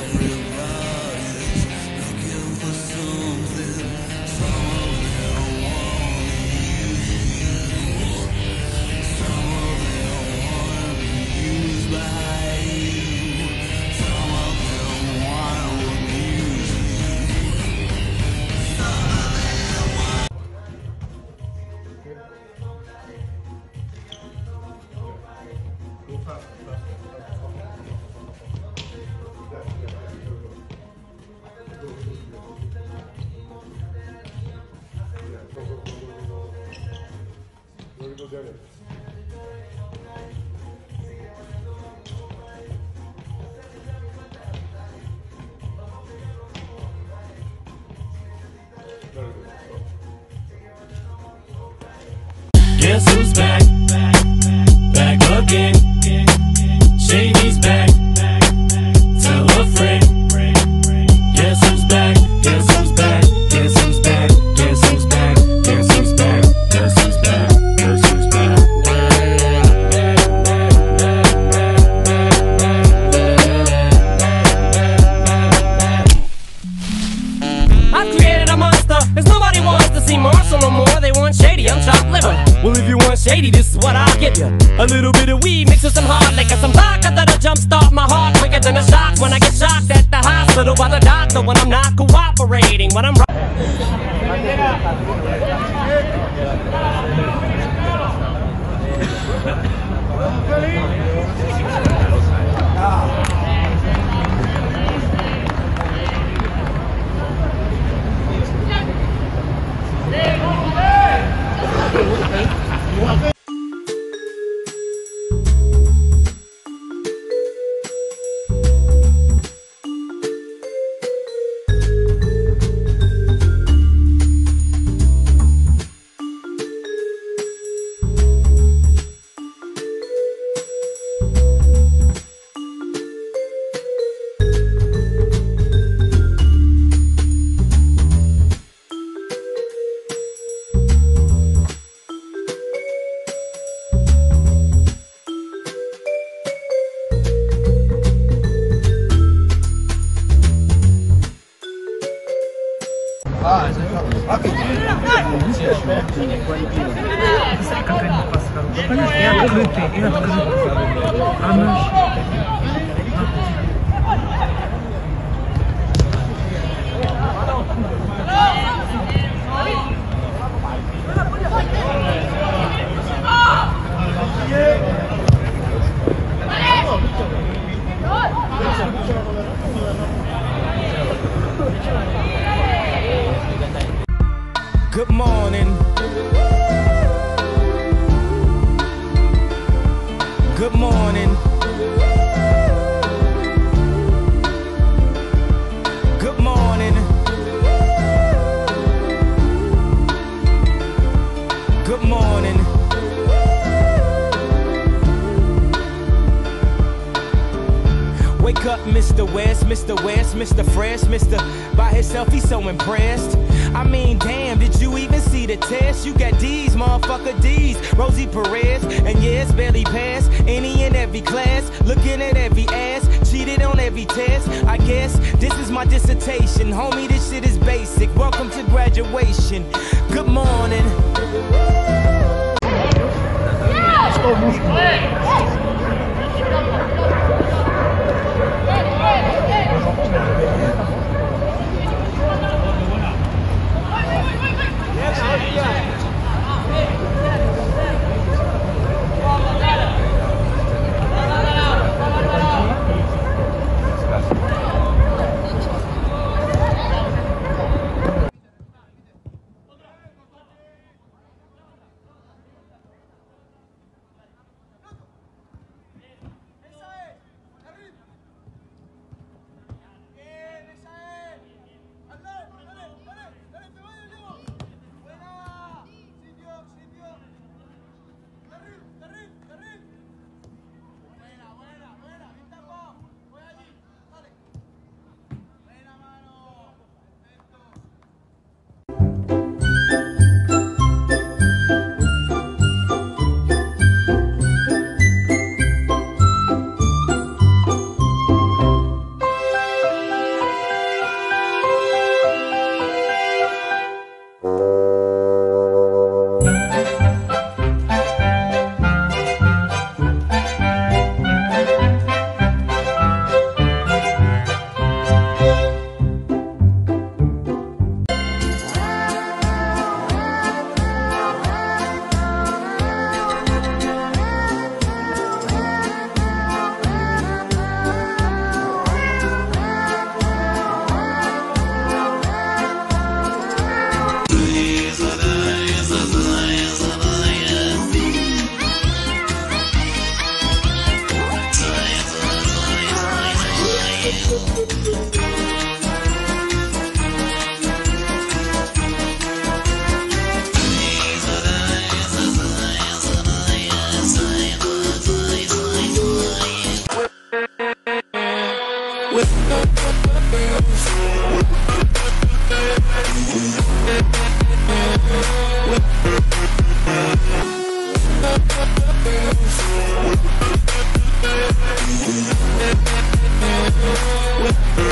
Guess who's back? Back again. Shady's back. Tell a friend. Guess who's back? Guess who's back? Guess who's back? Guess who's back? Guess who's back? Guess who's back? Guess who's back? I've created a monster, cause nobody wants to see Marshall no more. They want Shady, I'm chopped liver. Well, if you want Shady, this is what I'll give you. A little bit of weed mixed with some hard liquor, some vodka that'll jumpstart my heart quicker than a shock when I get shocked at the hospital by the doctor when I'm not cooperating. When I'm good morning. Good morning. Good morning. Good morning. Wake up, Mr. West, Mr. West, Mr. Fresh, Mr. By himself, he's so impressed. I mean, damn, did you even see the test? You got D's, motherfucker, D's. Rosie Perez, and yes, barely passed any and every class. Looking at every ass, cheated on every test. I guess this is my dissertation. Homie, this shit is basic. Welcome to graduation. Good morning. With